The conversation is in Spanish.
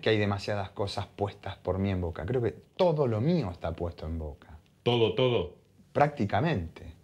que hay demasiadas cosas puestas por mí en Boca. Creo que todo lo mío está puesto en Boca. Todo, todo. Prácticamente.